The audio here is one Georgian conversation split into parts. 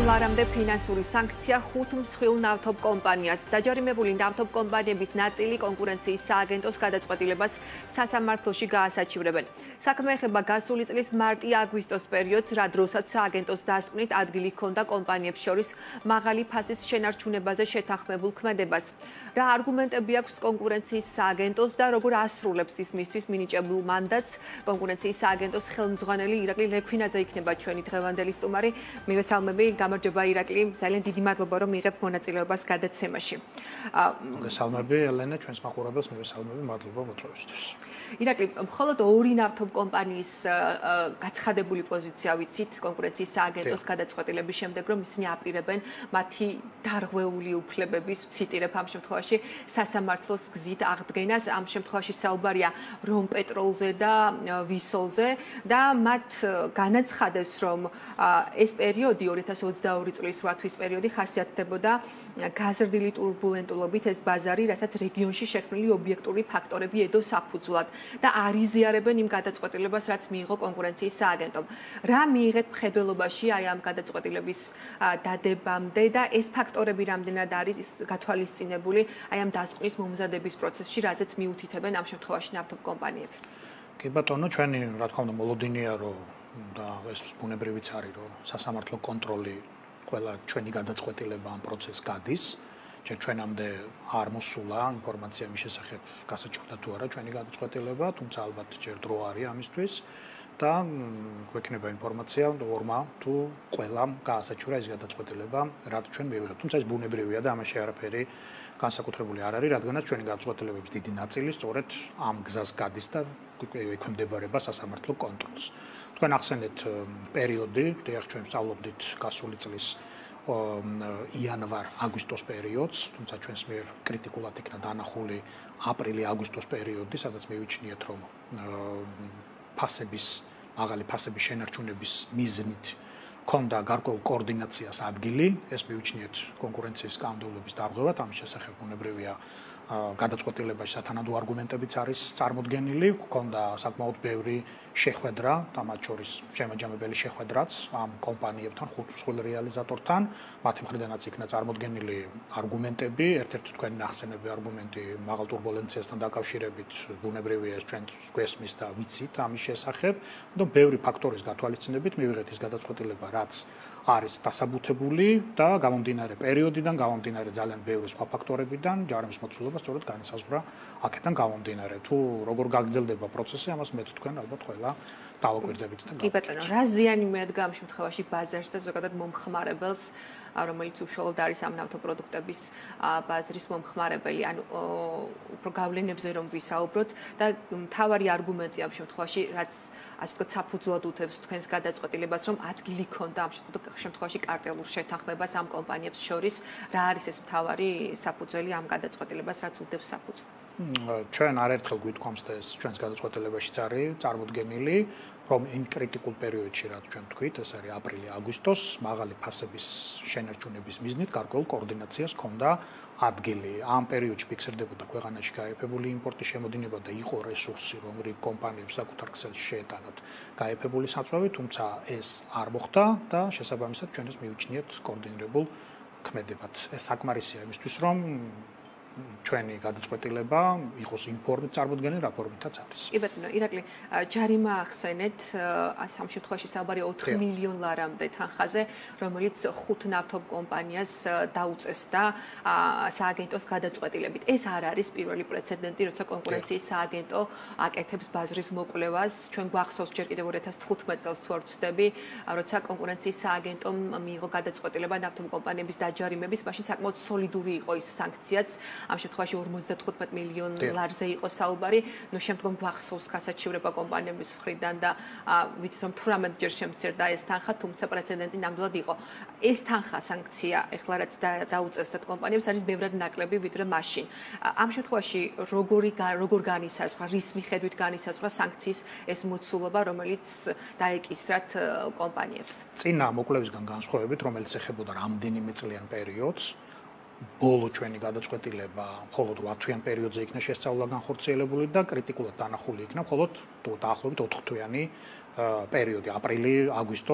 მილიონ ლარამდე ფინანსური სანქცია 5 მსხვილ ნავთობ კომპანიას. დაჯარიმებული ნავთობ კომპანიების ნაწილი კონკურენციის სააგენტოს გადაწყვეტილებას სასამართლოში გაასაჩივრებენ. საქმე ეხება გასული წლის მარტი-აგვისტოს პერიოდს, რა დროსაც სააგენტოს დასკვნით ადგილი ჰქონდა კომპანიებს შორის მაღალი ფასის შენარჩუნებაზე შეთანხმებულ ქმედებას. რა არგუმენტები აქვს კონკურენციის სააგენტოს და როგორ ასრულებს ის მისთვის მინიჭებულ მანდატს? კონკურენციის სააგენტოს ხელმძღვანელი ირაკლი ლექვინაძე იქნება ჩვენი დღევანდელი სტუმარი. მივესალმები, გამარჯობა ირაკლი, ძალიან დიდი მადლობა რომ მიიღებთ მონაწილეობას გადაცემაში. მოგესალმები ელენე, ჩვენს მაყურებელს მივესალმები, მადლობა მოწვევისთვის. ირაკლი, მხოლოდ ორი ნავთობ კომპანიის გაცხადებული პოზიცია ვიცით კონკურენციის სააგენტოს გადაწყვეტილების შემდეგ, რომ ისინი აპირებენ მათი დარღვეული უფლებების, ვციტირებ ამ შემთხვევაში, სასამართლოს გზით აღდგენას. ამ შემთხვევაში საუბარია რომპეტროლზე და ვისოლზე და მათ განაცხადეს, რომ ეს პერიოდი 2022 წლის 8 თვის პერიოდი ხასიათდებოდა გაზრდილი ტურბულენტულობით ეს ბაზარი, რასაც რეგიონში შექმნილი ობიექტური ფაქტორები ედო საფუძვლად და არ იზიარებენ იმ გადაწყვეტილებას, რაც მიიღო კონკურენციის სააგენტომ. რა მიიღეთ მხედველობაში აი ამ გადაწყვეტილების დადებამდე და ეს ფაქტორები რამდენად არის გათვალისწინებული აი ამ დასკვნის მომზადების პროცესში, რაზეც მიუთითებენ ამ შემთხვევაში ნავთობ კომპანიები. კი ბატონო, ჩვენი რა თქმა უნდა მოლოდინია რომ და ეს ბუნებრივიც არის რომ სასამართლო კონტროლი ყველა ჩვენი გადაწყვეტილება ამ პროცესს გადის. ჩვენამდე არ მოსულა ინფორმაცია მის შესახებ გასაჩივრდა თუ არა ჩვენი გადაწყვეტილება, თუმცა ალბათ ჯერ დრო არის ამისთვის და გვექნება ინფორმაცია ორმა თუ ყველამ გაასაჩივრა ეს გადაწყვეტილება, რაც ჩვენ მივიღებთ. თუმცა ეს ბუნებრივია და ამაში არაფერი განსაკუთრებული არ არის, რადგანაც ჩვენი გადაწყვეტილებების დიდი ნაწილი სწორედ ამ გზას გადის და ექვემდებარება სასამართლო კონტროლს. თქვენ ახსენეთ პერიოდი, დიახ, ჩვენ ვსწავლობდით გასული წლის იანვარ-აგვისტოს პერიოდს, თუმცა ჩვენს მიერ კრიტიკულად იქნა დანახული აპრილი-აგვისტოს პერიოდი, სადაც მივიჩნიეთ, რომ მაღალი ფასების შენარჩუნების მიზნით ქონდა გარკვეულ კოორდინაციას ადგილი, ეს მივიჩნიეთ კონკურენციის კანონმდებლობის დარღვევად, ამის შესახებ ბუნებრივია გადაწყვეტილებაში სათანადო არგუმენტებიც არის წარმოდგენილი, ქონდა საკმაოდ ბევრი შეხვედრა და მათ შორის შემაჯამებელი შეხვედრაც ამ კომპანიებთან, 5 მსხვილ რეალიზატორთან, მათი მხრიდანაც იქნა წარმოდგენილი არგუმენტები, ერთ-ერთი თქვენი ნახსენები არგუმენტი მაღალ ტურბულენციასთან დაკავშირებით ბუნებრივია ეს ჩვენ გვესმის და ვიცით ამის შესახებ, და ბევრი ფაქტორის გათვალისწინებით მივიღეთ ის გადაწყვეტილება, რაც არის დასაბუთებული და გამომდინარე პერიოდიდან, გამომდინარე ძალიან ბევრი სხვა ფაქტორებიდან, ჯარიმის მოცულობა სწორედ განისაზღვრა აქედან გამომდინარე. თუ როგორ გაგრძელდება პროცესი, ამას მეც თქვენ ალბათ ყველა დავაკვირდებით და კი ბატონო, რა ზიანი მეადგა ამ შემთხვევაში ბაზარს და ზოგადად მომხმარებელს, რომელიც უშუალოდ არის ამ ნავთობპროდუქტების ბაზრის მომხმარებელი, ანუ უფრო გავლენებზე რომ ვისაუბროთ და მთავარი არგუმენტი ამ შემთხვევაში, რაც ასე ვთქვათ, საფუძვლად უთებს თქვენს გადაწყვეტილებას, რომ ადგილი ქონდა ამ შემთხვევაში კარტელურ შეთანხმებას ამ კომპანიებს შორის, რა არის ეს მთავარი საფუძველი ამ გადაწყვეტილებას, რაც უდევს საფუძვლად? ჩვენ არაერთხელ გვითქვამს და ეს ჩვენს გადაწყვეტილებაშიც არის წარმოდგენილი, რომ იმ კრიტიკულ პერიოდში, რაც ჩვენ თქვით, ეს არის აპრილი-აგვისტოს, მაღალი ფასების შენარჩუნების მიზნით გარკვეულ კოორდინაციას ჰქონდა ადგილი. ამ პერიოდში ფიქსირდებოდა ქვეყანაში გაეფებული იმპორტის შემოდინება და იყო რესურსი, რომ რიგ კომპანიებს საკუთარ ქსელში შეეტანათ გაეფებული საწვავი, თუმცა ეს არ მოხდა და შესაბამისად ჩვენ ეს მივიჩნიეთ კოორდინირებულ ქმედებად. ეს საკმარისია იმისთვის, რომ ჩვენი გადაწყვეტილება იყოს იმ ფორმით წარმოდგენილი, რა ფორმითაც არის. კი ბატონო, ირაკლი, ჯარიმა ახსენეთ, ამ შემთხვევაში საუბარია 4 მილიონ ლარამდე თანხაზე, რომელიც 5 ნავთობ კომპანიას დაუწეს და სააგენტოს გადაწყვეტილებით. ეს არ არის პირველი პრეცედენტი, როცა კონკურენციის სააგენტო აკეთებს ბაზრის მოკვლევას. ჩვენ გვახსოვს ჯერ კიდევ 2015 წელს თუ არ ვცდები, როცა კონკურენციის სააგენტომ მიიღო გადაწყვეტილება ნავთობ კომპანიების დაჯარიმების, მაშინ საკმაოდ სოლიდური იყო ის სანქციაც. ამ შემთხვევაში 55 მილიონ ლარზე იყო საუბარი, ნუ შემდგომ გვახსოვს გასაჩივრება კომპანიების მხრიდან და ვიცით რომ 18 ჯერ შემცირდა ეს თანხა, თუმცა პრეცედენტი ნამდვილად იყო. ეს თანხა სანქცია ეხლა რაც დაუწესდათ კომპანიებს არის ბევრად ნაკლები ვიდრე მაშინ. ამ შემთხვევაში როგორ განისაზღვრა, რის მიხედვით განისაზღვრა სანქციის ეს მოცულობა, რომელიც დაეკისრათ კომპანიებს? წინა მოკვლევისგან განსხვავებით, რომელიც ეხებოდა რამდენიმე წლიან პერიოდს, ბოლო ჩვენი გადაწყვეტილება მხოლოდ 8 თვიან პერიოდზე იქნა შესწავლა განხორციელებული და კრიტიკულად დანახული იქნა მხოლოდ დაახლოებით 4 თვიანი პერიოდი აპრილი-აგვისტოს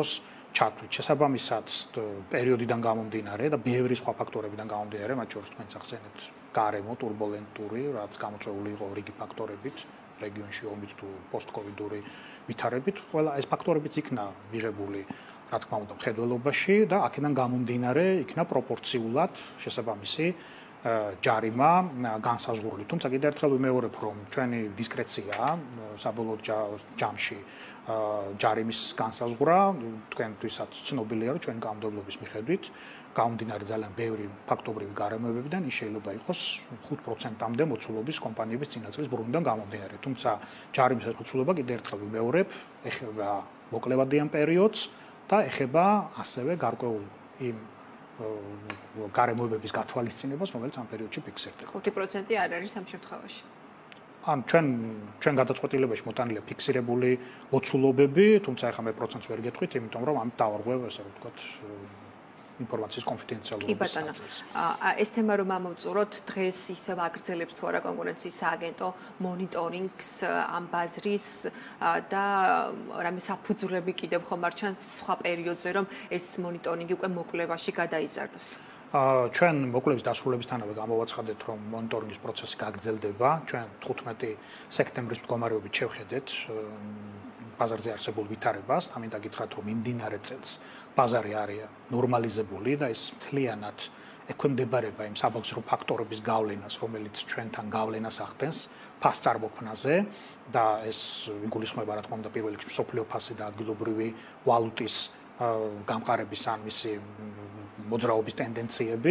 ჩათვლით. შესაბამისად, პერიოდიდან გამომდინარე და ბევრი სხვა ფაქტორებიდან გამომდინარე, მათ შორის თქვენც ახსენეთ, გარემო турბულენტური, რაც გამოწვეული იყო რიგი ფაქტორებით, რეგიონში ომით თუ პოსტკოვიდური ვითარებით, ყველა ეს ფაქტორებიც იქნა მიღებული, რა თქმა უნდა, მხედველობაში და აქედან გამომდინარე იქნა პროპორციულად შესაბამისი ჯარიმა განსაზღვრული. თუმცა კიდევ ერთხელ ვიმეორებ, რომ ჩვენი დისკრეციაა საბოლოო ჯამში ჯარიმის განსაზღვრა, თქვენთვისაც ცნობილია, რომ ჩვენი კანონმდებლობის მიხედვით გამომდინარე ძალიან ბევრი ფაქტობრივი გარემოებებიდან ის შეიძლება იყოს 5%-მდე მოცულობის კომპანიების წინასწრის ბრუნვიდან გამომდინარე. თუმცა ჯარიმის მოცულობა კიდევ ერთხელ ვიმეორებ, ეხება მოკლევადიან პერიოდს და ეხება ასევე გარკვეულ იმ გარემოებების გათვალისწინებას, რომელიც ამ პერიოდში ფიქსირდება. 5% არ არის ამ შემთხვევაში. ან ჩვენ გადაწყვეტილებაში მოტანილია ფიქსირებული მოცულობები, თუმცა ახლა მე პროცენტს ვერ გეტყვით, იმიტომ რომ ამით დავარღვევ, ასე რომ ვთქვათ, ინფორმაციის კონფიდენციალურობის ნაწილს. ეს თემა რომ ამოვწუროთ, დღეს ისევ აგრძელებს თუ არა კონკურენციის სააგენტო მონიტორინგს ამ ბაზრის და რამე საფუძვლები კიდევ ხომ არ ჩანს სხვა პერიოდზე, რომ ეს მონიტორინგი უკვე მოკვლევაში გადაიზარდოს. ჩვენ მოკვლევის დასრულებისთანავე გამოვაცხადეთ, რომ მონიტორინგის პროცესი გაგრძელდება. ჩვენ 15 სექტემბრის მდგომარეობით შევხედეთ ბაზარზე არსებულ ვითარებას, ამინდა გითხრათ, რომ მიმდინარე წელს ბაზარი არის ნორმალიზებული და ეს მთლიანად ექვემდებარება იმ საბაგზრო ფაქტორების გავლენას, რომელიც ჩვენთან გავლენას ახდენს ფასწარმოქმნაზე და ეს იგულისხმება, რა თქმა უნდა, პირველ რიგში მსოფლიო ფასი და ადგილობრივი ვალუტის გამყარების ან მისი მოძრაობის ტენდენციები.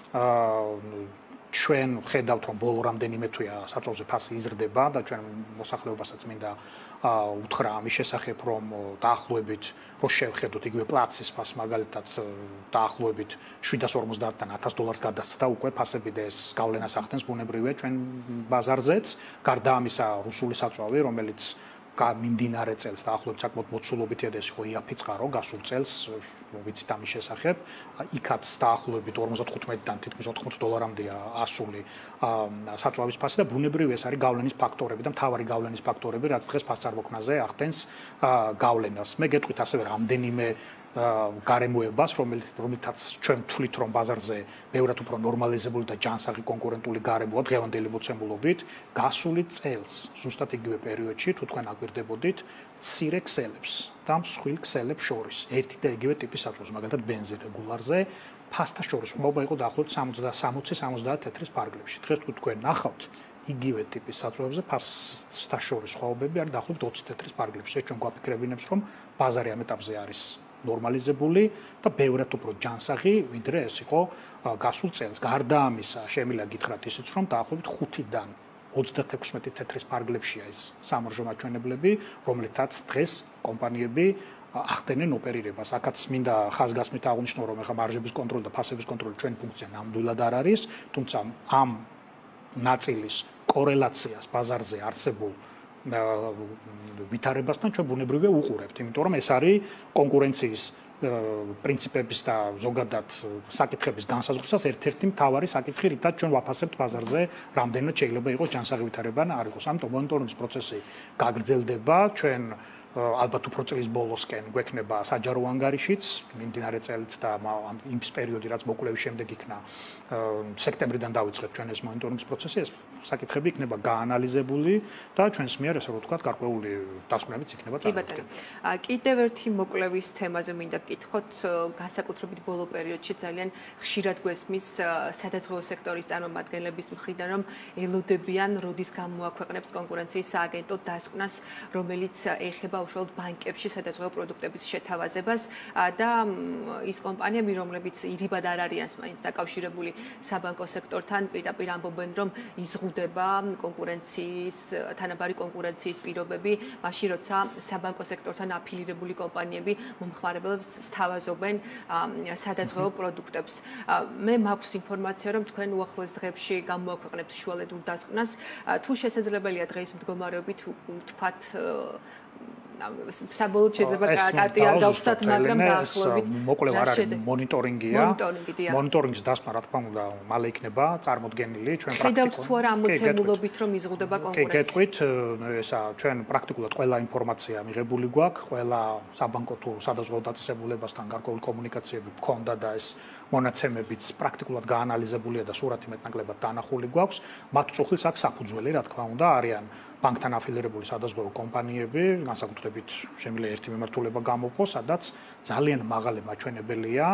ჩვენ ხედავთ, რომ ბოლო რამდენიმე თვეა საწოლზე ფასი იზრდება და ჩვენ მოსახლეობასაც მინდა უთხრა ამის შესახებ, რომ დაახლოებით რო შევხედოთ იგივე პლაცის ფასს მაგალითად დაახლოებით 750-დან $1000 გადასცდა უკვე ფასები და ეს გავლენას ახდენს ბუნებრივია ჩვენ ბაზარზეც. გარდა ამისა, რუსული საწვავი, რომელიც მიმდინარე წელს დაახლოებით საკმაოდ მოცულობითია და ეს იყო იაფი წყარო გასულ წელს, ვიცით ამის შესახებ, იქაც დაახლოებით 55-დან თითქმის $80-მდეა ასული საწვავის ფასი და ბუნებრივია ეს არის გავლენის ფაქტორები და მთავარი გავლენის ფაქტორები, რაც დღეს ფასწარმოქმნაზე ახდენს გავლენას. მე გეტყვით ასევე რამდენიმე გარემოებას, რომელთაც ჩვენ ვთვლით, რომ ბაზარზე ბევრად უფრო ნორმალიზებული და ჯანსაღი კონკურენტული გარემოა დღევანდელი მოცემულობით, გასული წელს, ზუსტად იგივე პერიოდში, თუ თქვენ აგვირდებოდით, მცირე ქსელებს და მსხვილ ქსელებს შორის, ერთი და იგივე ტიპის საწვავს, მაგალითად ბენზინ რეგულარზე, ფასთა შორის ხმობა იყო დაახლოებით 60-70 თეთრის ფარგლებში. დღეს თუ თქვენ ნახავთ იგივე ტიპის საწვავებზე ფასთა შორის ხვაობები არის დაახლოებით 20 თეთრის ფარგლებში. ეს ჩვენ გვაფიქრებინებს, რომ ბაზარი ამ ეტაპზე არის ნორმალიზებული და ბევრად უფრო ჯანსაღი, ვიდრე ეს იყო გასულ წელს. გარდა ამისა, შემიძლია გითხრათ ისიც, რომ დაახლოებით 5-დან 36 თეთრის ფარგლებშია ეს სამარჟო მაჩვენებლები, რომლითაც დღეს კომპანიები ახდენენ ოპერირებას. აქაც მინდა ხაზგასმით აღნიშნო, რომ ახლა მარჟების კონტროლი და ფასების კონტროლი ჩვენი ფუნქცია ნამდვილად არ არის, თუმცა ამ ნაწილის კორელაციას ბაზარზე არსებულ ვითარებასთან ჩვენ ბუნებრივია უყურებთ, იმიტომ რომ ეს არის კონკურენციის პრინციპების და ზოგადად საკითხების განსაზღვრისას ერთ-ერთი მთავარი საკითხი, რითაც ჩვენ ვაფასებთ ბაზარზე, რამდენად შეიძლება იყოს ჯანსაღი ვითარება ან არ იყოს. ამიტომ მონიტორინგის პროცესი გაგრძელდება, ჩვენ ალბათ უფრო წლის ბოლოსკენ გვექნება საჯარო ანგარიშიც, მიმდინარე წელს და იმ პერიოდი, რაც მოკვლევის შემდეგ იქნა სექტემბრიდან დავიწყეთ ჩვენ ეს მონიტორინგის პროცესი, ეს საკითხები იქნება გაანალიზებული და ჩვენს მიერ, ესე რომ ვთქვათ, გარკვეული დასკვნებიც იქნება წარმოქმნილი. კიდევ ერთი მოკვლევის თემაზე მინდა გკითხოთ, განსაკუთრებით ბოლო პერიოდში ძალიან ხშირად გვესმის სადაზღვევო სექტორის წარმომადგენლების მხრიდან, რომ ელოდებიან, როდის გამოაქვეყნებს კონკურენციის სააგენტო დასკვნას, რომელიც ეხება უშუალოდ ბანკებში სადაზღვევო პროდუქტების შეთავაზებას და ის კომპანიები, რომლებიც ირიბად არ არიან მაინც დაკავშირებული საბანკო სექტორთან, პირდაპირ ამბობენ, რომ იზღუდება კონკურენციის, თანაბარი კონკურენციის პირობები, მაშინ როცა საბანკო სექტორთან აფილირებული კომპანიები მომხმარებლებს სთავაზობენ სადაზღვევო პროდუქტებს. მე მაქვს ინფორმაცია, რომ თქვენ უახლოეს დღეებში გამოაქვეყნებთ შუალედურ დასკვნას, თუ შესაძლებელია დღეის მდგომარეობით ვთქვათ საბოლოოდ შეიძლება კარტი არ გავხსნათ, მაგრამ დაახლოებით მოკლედ არ არის მონიტორინგია. მონიტორინგი. მონიტორინგის დასმა რა თქმა უნდა მალე იქნება წარმოდგენილი ჩვენ ხედავთ თუ არა ამოცემულობით რომ იზღუდება კონკურენცია. კი, გეტყვით, ესა ჩვენ პრაქტიკულად ყველა ინფორმაცია მიღებული გვაქვს, ყველა საბანკო თუ სადაზღვევო დაწესებულებასთან გარკვეული კომუნიკაციები გქონდა და ეს მონაცემებიც პრაქტიკულად გაანალიზებულია და სურათი მეტნაკლებად დანახული გვაქვს. მათ წუხილს აქვს საფუძველი, რა თქმა უნდა, არიან ბანკთან აფილირებული სადაზღვევო კომპანიები, განსაკუთრებით შემიძლია ერთი მიმართულება გამოფოს, სადაც ძალიან მაღალი მაჩვენებელია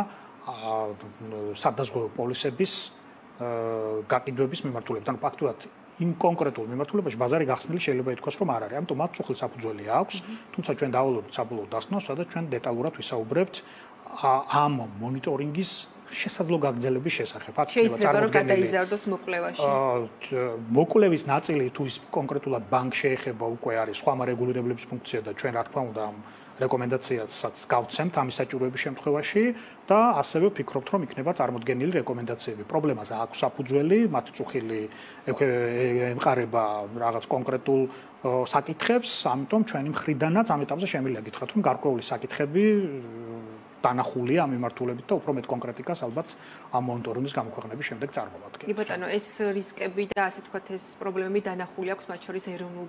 სადაზღვევო პოლისების გაყიდვების მიმართულებით. ანუ ფაქტურად იმ კონკრეტულ მიმართულებაში ბაზარი გახსნილი შეიძლება ითქვას, რომ არ არის. ამიტომ მათ წუხილს საფუძველი აქვს, თუმცა ჩვენ დავალებთ საბოლოო დასკვნას, სადაც ჩვენ დეტალურად ვისაუბრებთ ამ მონიტორინგის შესაძლო გაგრძელების შესახებ. შეიძლება რომ გადაიზარდოს მოკვლევაში. მოკვლევის ნაწილი თუ ის კონკრეტულად ბანკ შეეხება უკვე არის სხვა რეგულირებლების ფუნქცია და ჩვენ რა თქმა უნდა ამ რეკომენდაციასაც გავცემთ ამის საჭიროების შემთხვევაში და ასევე ვფიქრობთ რომ იქნება წარმოდგენილი რეკომენდაციები. პრობლემაზე აქვს საფუძველი, მათ წუხილი ემყარება რაღაც კონკრეტულ საკითხებს, ამიტომ ჩვენი მხრიდანაც ამ ეტაპზე შემიძლია გითხრათ რომ გარკვეული საკითხები დანახულია ამ მიმართულებით და უფრო მეტ კონკრეტიკას ალბათ ამ მონიტორინგის გამოქვეყნების შემდეგ წარმოვადგენთ. კი ბატონო, ეს რისკები და ასე ვთქვათ ეს პრობლემები დანახული აქვს მათ შორის ეროვნულ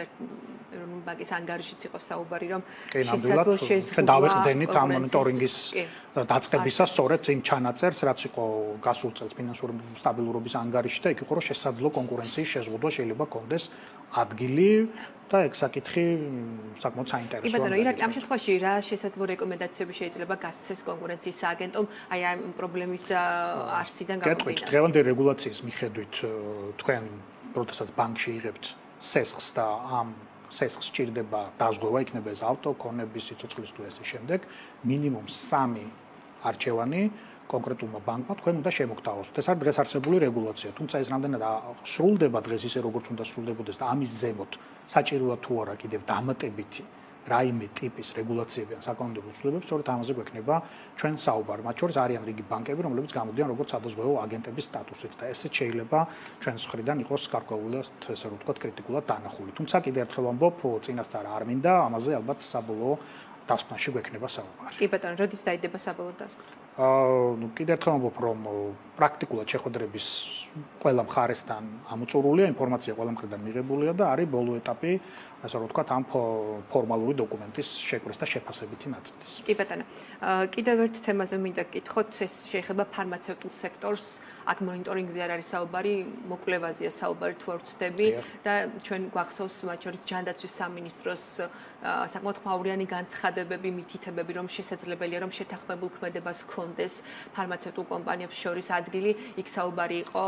ბანკის ანგარიშიც იყო საუბარი რომ შესაძლოა ჩვენ დავეყრდენით ამ მონიტორინგის დაწყებისას სწორედ იმ ჩანაწერს რაც იყო გასულ წელს ფინანსური სტაბილურობის ანგარიში და იქ იყო რომ შესაძლო კონკურენციის შეზღუდვა შეიძლება კონდეს ადგილი და ეგ საკითხი საკმაოდ საინტერესოა. კი ბატონო, ირაკ ამ შემთხვევაში რა შესაძლო რეკომენდაციები შეიძლება გასცეს კონკურენციის სააგენტომ აი ამ პრობლემის და არსიდან გამომდინარე. გეტყვით, დღევანდელი რეგულაციის მიხედვით თქვენ როდესაც ბანკში იღებთ სესხს და ამ სესხს ჭირდება დაზღვევა, იქნება ეს ავტოკონების სიცოცხლის თუ ესე შემდეგ, მინიმუმ 3 არჩევანი კონკრეტულმა ბანკმა თქვენ უნდა შემოგთავაზოთ. ეს არის დღეს არსებული რეგულაცია, თუმცა ეს რამდენად სრულდება დღეს ისე როგორც უნდა სრულდებოდეს და ამის ზემოთ საჭიროა თუ არა კიდევ დამატებითი რაიმე ტიპის რეგულაციები ან საკანონმდებლო ცვლილებები, სწორედ ამაზე გვექნება ჩვენ საუბარი. მათ შორის არიან რიგი ბანკები, რომლებიც გამოდიან როგორც სადაზღვევო აგენტების სტატუსით და ესეც შეიძლება ჩვენს მხრიდან იყოს გარკვეულად, ესე რომ ვთქვათ, კრიტიკულად დანახული. თუმცა კიდევ ერთხელ ვამბობ, წინასწარ არ მინდა, ამაზე ალბათ საბოლოო დასკვნაში გვექნება საუბარი. კი ბატონო, როდის დაიდება საბოლოო დასკვნა? კიდევ ერთხელ ვამბობ, რომ პრაქტიკულად შეხვედრების ყველა მხარესთან ამოწურულია ინფორმაცია ყველა მხრიდან მიღებულია და არის ბოლო ეტაპი, ასე რომ ვთქვათ, ამ ფორმალური დოკუმენტის შეკვრის და შეფასებითი ნაწილის. კი ბატონო, კიდევ ერთ თემაზე მინდა გკითხოთ, ეს შეეხება ფარმაცევტულ სექტორს. აქ მონიტორინგზე არ არის საუბარი, მოკვლევაზეა საუბარი თუ არ ვცდები და ჩვენ გვახსოვს მათ შორის ჯანდაცვის სამინისტროს საკმაოდ ხმაურიანი განცხადებები, მითითებები, რომ შესაძლებელია რომ შეთანხმებულ ქმედებას ჰქონდეს ფარმაცევტულ კომპანიებს შორის ადგილი. იქ საუბარი იყო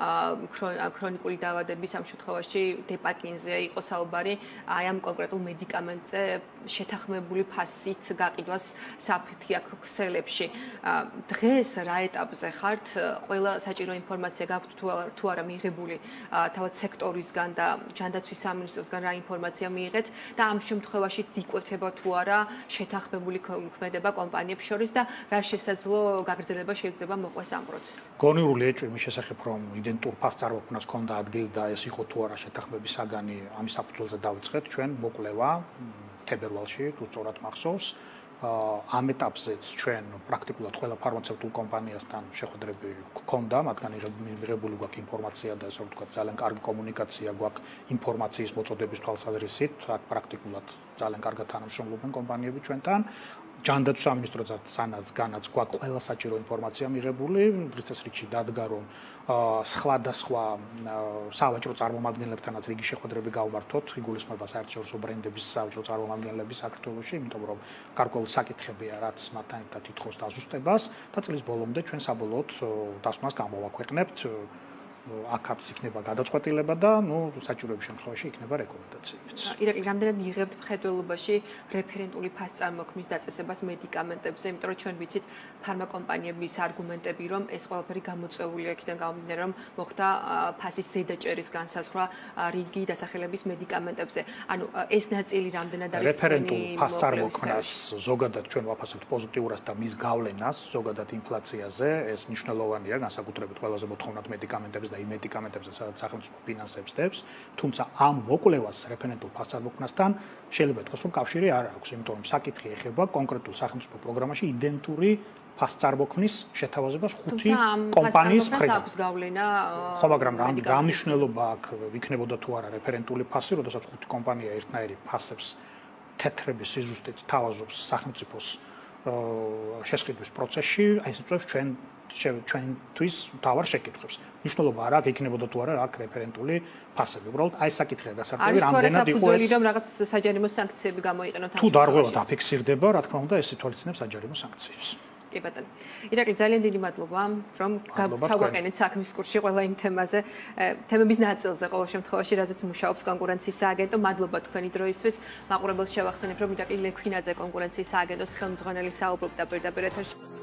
ქრონიკული დაავადების ამ შემთხვევაში დეპაკინზე იყო საუბარი აი ამ კონკრეტულ მედიკამენტზე შეთანხმებული ფასით გაყიდვას საფრთხე აქვს ქსელებში. დღეს რა ეტაპზე ხართ? ყველა საჭირო ინფორმაცია გაქვთ თუ არა მიღებული თავად სექტორისგან და ჯანდაცვის სამინისტროსგან რა ინფორმაცია მიიღეთ და ამ შემთხვევაშიც იკვეთება თუ არა შეთანხმებული ქმედება კომპანიებს შორის და რა შესაძლო გაგრძელება შეიძლება მოყვეს ამ პროცესს. გონივრული ეჭვი მის შესახებ რომ იდენტურ ფასს წარმოქმნას ქონდა ადგილი და ეს იყო თუ არა შეთანხმების საგანი ამის საფუძველზე დავიწყეთ ჩვენ მოკვლევა თებერვალში თუ სწორად მახსოვს. ამ ეტაპზეც ჩვენ პრაქტიკულად ყველა ფარმაცევტულ კომპანიასთან შეხვედრები გქონდა, მათგან მიღებული გვაქვს ინფორმაცია და ასე ვთქვათ, ძალიან კარგი კომუნიკაცია გვაქვს ინფორმაციის მოწოდების თვალსაზრისით, აქ პრაქტიკულად ძალიან კარგად თანამშრომლობენ კომპანიები ჩვენთან. ჯანდაცვის სამინისტროსთანაც განაც გვაქვს ყველა საჭირო ინფორმაცია მიღებული, დღის წესრიგში დადგა რომ სხვადასხვა სავაჭრო წარმომადგენლებთანაც რიგი შეხვედრები გავმართოთ, იგულისხმება საერთაშორისო ბრენდების სავაჭრო წარმომადგენლების საქართველოში, იმიტომ რომ გარკვეული საკითხებია, რაც მათთან ერთად ითხოვს დაზუსტებას და წლის ბოლომდე ჩვენ საბოლოოდ დასკვნას გამოვაქვეყნებთ. აქაც იქნება გადაწყვეტილება და საჭიროების შემთხვევაში იქნება რეკომენდაციებიც. ირაკლი, რამდენად იღებთ მხედველობაში რეფერენტული ფასწარმოქმნის დაწესებას მედიკამენტებზე, იმიტომ რომ ჩვენ ვიცით ფარმაკომპანიების არგუმენტები, რომ ეს ყველაფერი გამოწვეულია იქიდან გამომდინარე, რომ მოხდა ფასის ზედაჭერის განსაზღვრა რიგი დასახელების მედიკამენტებზე. ანუ ეს ნაწილი რამდენად არის რეფერენტულ ფასწარმოქმნას ზოგადად ჩვენ ვაფასებთ პოზიტიურად და მის გავლენას ზოგადად ინფლაციაზე, ეს მნიშვნელოვანია, განსაკუთრებით ყველაზე მოთხოვნად მედიკამენტებზე და იმ მედიკამენტებზე, სადაც სახელმწიფო ფინანსებს დებს, თუმცა ამ მოკვლევას რეფერენდულ ფასწარმოქმნასთან შეიძლება ითქვას, რომ კავშირი არ აქვს, იმიტომ რომ საკითხი ეხება კონკრეტულ სახელმწიფო პროგრამაში იდენტური ფასწარმოქმნის შეთავაზებას 5 კომპანიის მხრიდან. აქვს გავლენა. ხო, მაგრამ რა მნიშვნელობა აქვს, იქნებოდა თუ არა რეფერენდული ფასი, როდესაც 5 კომპანია ერთნაირი ფასებს თეთრების სიზუსტით თავაზობს სახელმწიფოს შესყიდვის პროცესში, აი ეს წევს ჩვენთვის მთავარ შეკითხვებს. მნიშვნელობა არ აქვს, იქნებოდა თუ არა აქვს რეფერენდული ფასები. უბრალოდ აი საკითხია გასართობი, რამდენად იყო ეს. არის რომ რაღაც საჯარიმო სანქციები გამოიყენოთ ამ თუ დარღვევა დაფიქსირდება, რა თქმა უნდა, ეს ითვალისწინებს საჯარიმო სანქციებს. კი ბატონო. ირაკლი, ძალიან დიდი მადლობა, რომ გავაყენეთ საქმის კურსში ყველა იმ თემაზე, თემების ნაწილზე ყოველ შემთხვევაში, რაზეც მუშაობს კონკურენციის სააგენტო. მადლობა თქვენი დროისთვის. მაყურებელს შევახსენებ, რომ ირაკლი ლექვინაძე კონკურენციის სააგენტოს ხელმძღვანელი საუბრობდა პირდაპირ ეთერში.